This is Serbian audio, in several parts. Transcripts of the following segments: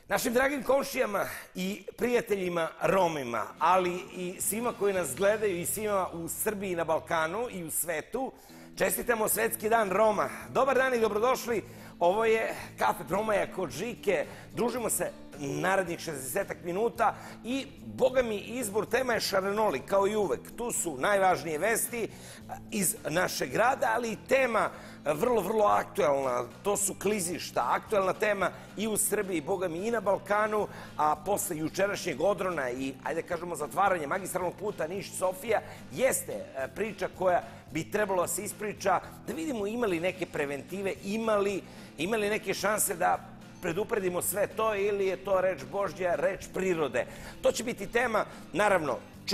Našim dragim komšijama i prijateljima Romima, ali i svima koji nas gledaju i svima u Srbiji, na Balkanu i u svetu, čestitamo Svetski dan Roma. Dobar dan i dobrodošli. Ovo je Kafe Promaja kod Žike. Družimo se narednih 60 minuta i, boga mi, izbor tema je šarenolik, kao i uvek. Tu su najvažnije vesti iz našeg grada, ali i tema vrlo aktuelna. To su klizišta, aktuelna tema i u Srbiji, boga mi, i na Balkanu, a posle jučerašnjeg odrona i, ajde kažemo, zatvaranje magistralnog puta Niš-Sofija, jeste priča koja bi trebalo da se ispriča, da vidimo imali neke preventive, imali neke šanse da predupredimo sve to, ili je to reč Božja, reč prirode. To će biti tema, naravno,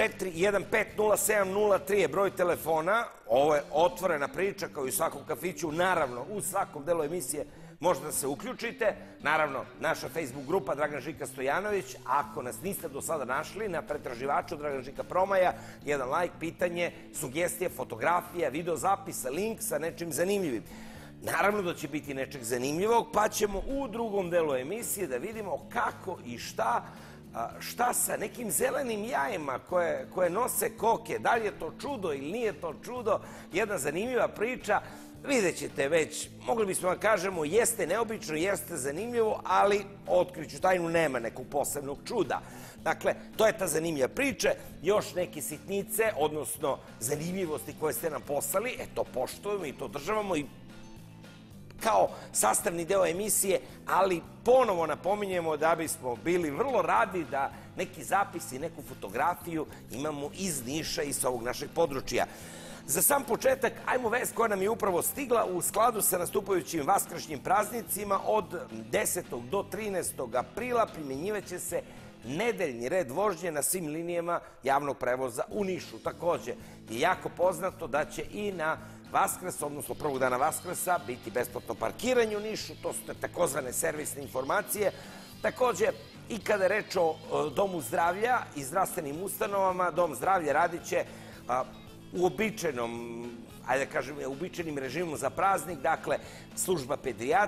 4150703 je broj telefona. Ovo je otvorena priča, kao i u svakom kafiću. Naravno, u svakom delu emisije možete da se uključite. Naravno, naša Facebook grupa Dragan Žika Stojanović. Ako nas niste do sada našli, na pretraživaču Dragan Žika Promaja, jedan like, pitanje, sugestije, fotografija, videozapisa, link sa nečim zanimljivim. Naravno da će biti nečeg zanimljivog, pa ćemo u drugom delu emisije da vidimo kako i šta sa nekim zelenim jajima koje nose koke. Da li je to čudo ili nije to čudo? Jedna zanimljiva priča. Vidjet ćete već, mogli bismo da kažemo, jeste neobično, jeste zanimljivo, ali otkriću tajnu, nema nekog posebnog čuda. Dakle, to je ta zanimljiva priča. Još neke sitnice, odnosno zanimljivosti koje ste nam poslali, to poštujemo i to državamo i kao sastavni deo emisije, ali ponovo napominjemo da bismo bili vrlo radi da neki zapis i neku fotografiju imamo iz Niša i sa ovog našeg područja. Za sam početak, ajmo vest koja nam je upravo stigla u skladu sa nastupajućim vaskršnjim praznicima. Od 10. do 13. aprila primjenjivaće se nedeljni red vožnje na svim linijama javnog prevoza u Nišu. Takođe je jako poznato da će i na Vaskrs, odnosno prvog dana Vaskrsa, biti besplatno parkiranje u Nišu. To su takozvane servisne informacije. Takođe, i kada je reč o Domu zdravlja i zdravstvenim ustanovama, Dom zdravlja radit će uobičajenom, ajde da kažem, uobičajenim režimom za praznik, dakle, služba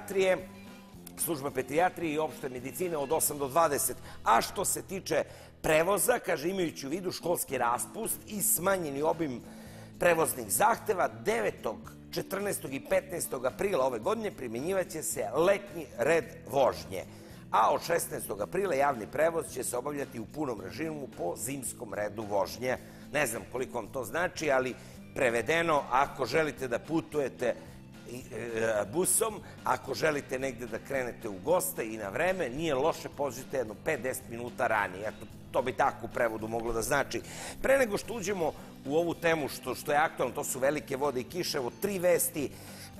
pedijatrije i opšte medicine od 8 do 20. A što se tiče prevoza, kaže, imajući u vidu školski raspust i smanjeni obim prevoznih zahteva, 9., 14. i 15. aprila ove godine primjenjivaće se letnji red vožnje. A od 16. aprila javni prevoz će se obavljati u punom režimu po zimskom redu vožnje. Ne znam koliko vam to znači, ali prevedeno, ako želite da putujete busom, ako želite negde da krenete u goste i na vreme, nije loše, pođite jedno 5-10 minuta ranije. Eto, to bi tako u prevodu moglo da znači. Pre nego što uđemo u ovu temu što je aktualno, to su velike vode i kiše, evo 3 vesti.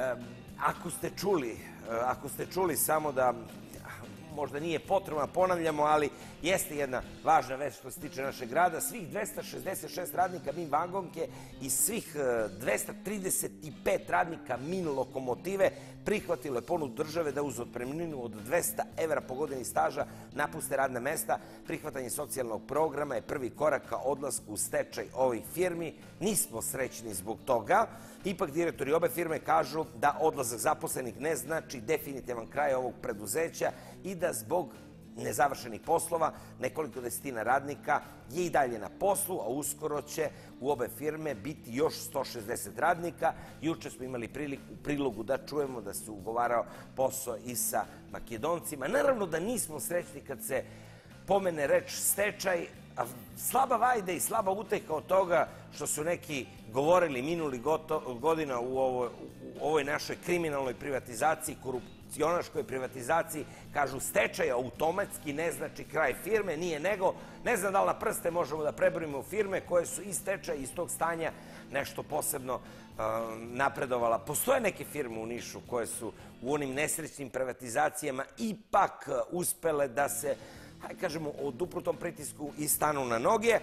Ako ste čuli, samo da možda nije potrebno, ponavljamo, ali jeste jedna važna vest što se tiče našeg grada. Svih 266 radnika MIN vagonke i svih 235 radnika MIN lokomotive prihvatilo je ponudu države da uz otpremninu od 200 evra po godini staža napuste radna mesta. Prihvatanje socijalnog programa je prvi korak ka odlasku u stečaj ovih firmi. Nismo srećni zbog toga. Ipak direktori obe firme kažu da odlazak zaposlenih ne znači definitivan kraj ovog preduzeća i da zbog nezavršenih poslova nekoliko desetina radnika je i dalje na poslu, a uskoro će u obe firme biti još 160 radnika. Juče smo imali priliku u prilogu da čujemo da se ugovarao posao i sa Makedoncima. Naravno da nismo srećni kad se pomene reč stečaj, a slaba vajda i slaba uteka od toga što su neki govorili minuli godina u ovoj našoj kriminalnoj privatizaciji, korupcionaškoj privatizaciji, kažu stečaj automatski ne znači kraj firme, nije nego, ne znam da li na prste možemo da prebrojimo firme koje su iz stečaja, iz tog stanja nešto posebno napredovala. Postoje neke firme u Nišu koje su u onim nesrećnim privatizacijama ipak uspele da se, hajde kažemo, od uprutom pritisku i stanu na noge.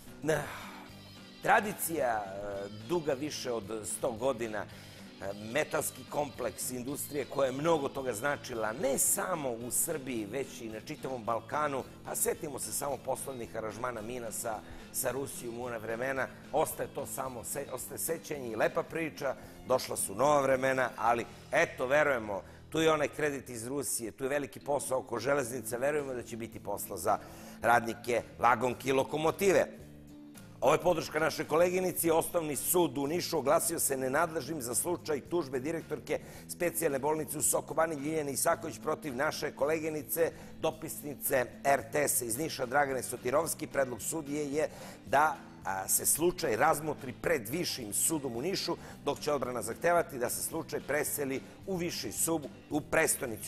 Tradicija duga više od 100 godina, metalski kompleks industrije koja je mnogo toga značila ne samo u Srbiji, već i na čitavom Balkanu. A setimo se samo poslovnih aranžmana MIN-a sa Rusijom u ona vremena. Ostaje sećanje i lepa priča, došla su nova vremena, ali eto, verujemo, tu je onaj kredit iz Rusije, tu je veliki posao oko železnice, verujemo da će biti posla za radnike vagonke i lokomotive. Ovo je podrška našoj koleginici. Osnovni sud u Nišu oglasio se nenadležnim za slučaj tužbe direktorke specijalne bolnice u Soko Banji Ljiljane Isaković protiv naše koleginice, dopisnice RTS-a iz Niša Dragane Sotirovski. Predlog sudije je da se slučaj razmotri pred Višim sudom u Nišu, dok će odbrana zahtevati da se slučaj preseli u Viši sud u prestonici.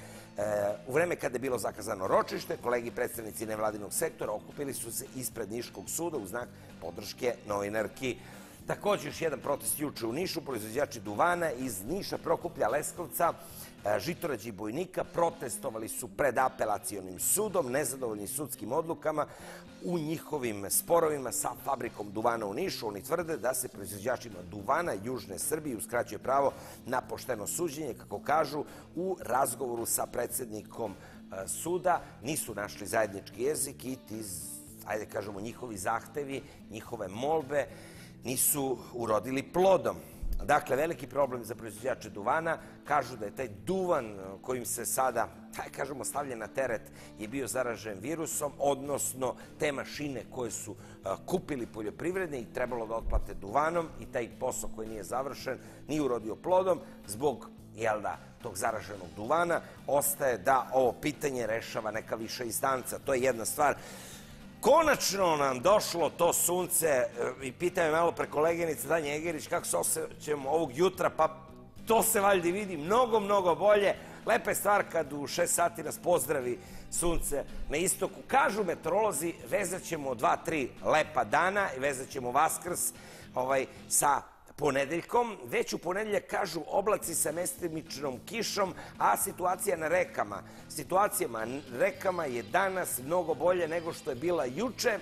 U vreme kada je bilo zakazano ročište, kolegi predstavnici nevladinog sektora okupili su se ispred Niškog suda u znak podrške novinarki. Također još jedan protest juče u Nišu, proizvođači duvana iz Niša, Prokuplja, Leskovca, Žitorađa i Bojnika protestovali su pred apelacionim sudom, nezadovoljni sudskim odlukama u njihovim sporovima sa fabrikom duvana u Nišu. Oni tvrde da se proizvođačima duvana Južne Srbije uskraćuje pravo na pošteno suđenje, kako kažu, u razgovoru sa predsjednikom suda nisu našli zajednički jezik i ti, ajde kažemo, njihovi zahtevi, njihove molbe nisu urodili plodom. Dakle, veliki problem za proizvođače duvana. Kažu da je taj duvan kojim se sada, kažemo, stavljen na teret je bio zaražen virusom, odnosno te mašine koje su kupili poljoprivredni i trebalo da otplate duvanom i taj posao koji nije završen nije urodio plodom. Zbog, tog zaraženog duvana ostaje da ovo pitanje rešava neka viša instanca. To je jedna stvar. Konačno nam došlo to sunce i pitaju me malo pre koleginice Danja Egerić kako se osjećamo ovog jutra, pa to se valjda vidi mnogo, mnogo bolje. Lepa je stvar kad u 6 sati nas pozdravi sunce na istoku. Kažu meteorolozi, vezat ćemo 2-3 lepa dana i vezat ćemo Vaskrs sa ponedeljkom. Već u ponedeljak kažu oblaci sa mestimičnom kišom, a situacija na rekama. Situacija na rekama je danas mnogo bolje nego što je bila juče.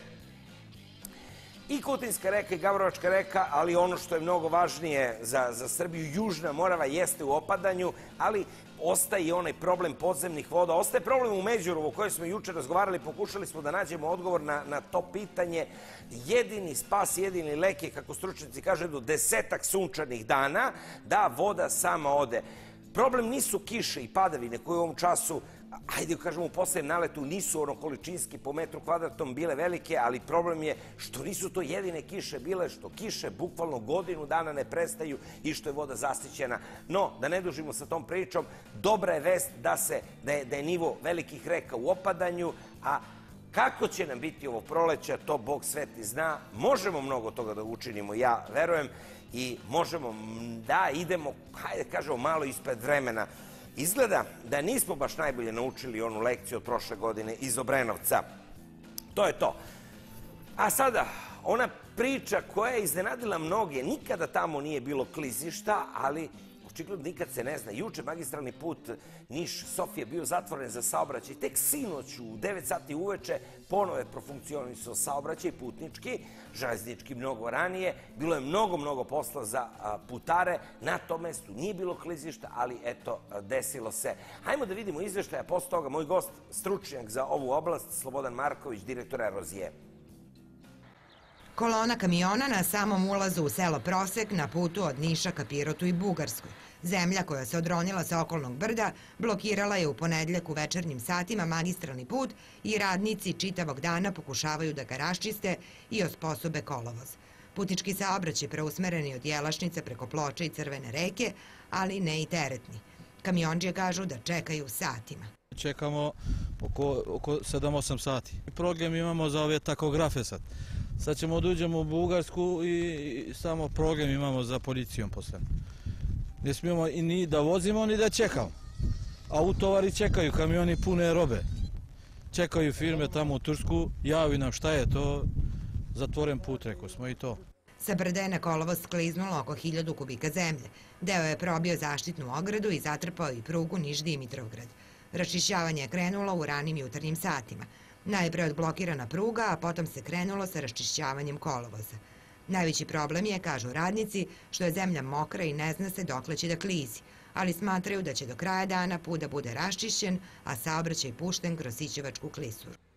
I Kutinska reka i Gavrovačka reka, ali ono što je mnogo važnije za Srbiju, Južna Morava jeste u opadanju, ali ostaje i onaj problem podzemnih voda. Ostaje problem u Međurovu o kojoj smo juče razgovarali, pokušali smo da nađemo odgovor na to pitanje. Jedini spas, jedini lek je, kako stručnjaci kažu, do 10 sunčanih dana da voda sama ode. Problem nisu kiše i padavine koje u ovom času, ajde kažemo, u poslednjem naletu nisu ono količinski po metru kvadratnom bile velike, ali problem je što nisu to jedine kiše bile, što kiše bukvalno godinu dana ne prestaju i što je voda zasićena. No, da ne dužimo sa tom pričom, dobra je vest da je nivo velikih reka u opadanju, a kako će nam biti ovo proleća, to Bog sveti zna. Možemo mnogo toga da učinimo, ja verujem, i možemo da idemo, hajde kažemo, malo ispred vremena. Izgleda da nismo baš najbolje naučili onu lekciju od prošle godine iz Obrenovca. To je to. A sada, ona priča koja je iznenadila mnoge, nikada tamo nije bilo klizišta, ali očigledno nikad se ne zna. Juče magistralni put Niš-Sofija bio zatvoren za saobraćaj. Tek sinoć u 9 sati uveče ponovo je profunkcionisao saobraćaj putnički, železnički mnogo ranije. Bilo je mnogo posla za putare. Na tom mestu nije bilo klizišta, ali eto, desilo se. Hajmo da vidimo izveštaja. Posle toga moj gost, stručnjak za ovu oblast, Slobodan Marković, direktor Erozije. Kolona kamiona na samom ulazu u selo Prosek na putu od Niša ka Pirotu i Bugarskoj. Zemlja koja se odronila sa okolnog brda blokirala je u ponedeljak u večernjim satima magistralni put i radnici čitavog dana pokušavaju da ga raščiste i osposobe kolovoz. Putnički saobraćaj preusmeren je od Jelašnice preko Ploča i Crvene reke, ali ne i teretni. Kamiondžije kažu da čekaju satima. Čekamo oko 7-8 sati. Problem imamo za ove takografe sad. Sad ćemo da uđemo u Bugarsku i samo problem imamo za policijom posle. Ne smijemo ni da vozimo, ni da čekamo. Autovari čekaju, kamioni pune robe. Čekaju firme tamo u Tursku, javi nam šta je to, zatvoren put, rekao smo i to. Sa brda je na kolovoz skliznulo oko 1000 kubika zemlje. Deo je probio zaštitnu ogradu i zatrpao i prugu Niš-Dimitrovgrad. Raščišćavanje je krenulo u ranim jutarnjim satima. Najpre odblokirana pruga, a potom se krenulo sa raščišćavanjem kolovoza. Najveći problem je, kažu radnici, što je zemlja mokra i ne zna se dokle će da klizi, ali smatraju da će do kraja dana put da bude raščišćen, a saobraćaj pušten kroz Sićevačku klisuru.